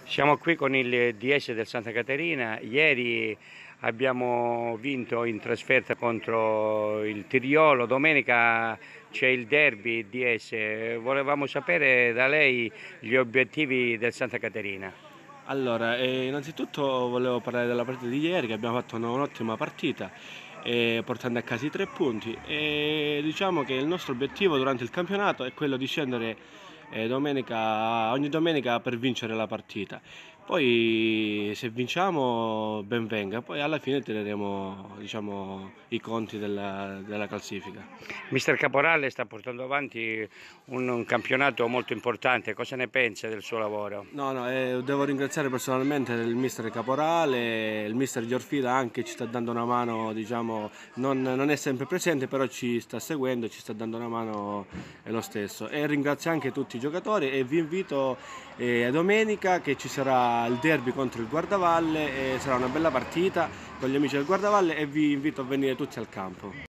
Siamo qui con il DS del Santa Caterina. Ieri abbiamo vinto in trasferta contro il Tiriolo, domenica c'è il derby DS. Volevamo sapere da lei gli obiettivi del Santa Caterina. Allora, innanzitutto volevo parlare della partita di ieri, che abbiamo fatto un'ottima partita, portando a casa i 3 punti. E diciamo che il nostro obiettivo durante il campionato è quello di scendere ogni domenica per vincere la partita. Poi se vinciamo ben venga, poi alla fine tireremo, diciamo, i conti della classifica. Mister Caporale sta portando avanti un campionato molto importante. Cosa ne pensa del suo lavoro? No, no, devo ringraziare personalmente il mister Caporale, il mister Giorfida anche ci sta dando una mano, diciamo, non è sempre presente, però ci sta seguendo, ci sta dando una mano lo stesso. E ringrazio anche tutti i giocatori e vi invito a domenica che ci sarà il derby contro il Guardavalle, e sarà una bella partita con gli amici del Guardavalle e vi invito a venire tutti al campo.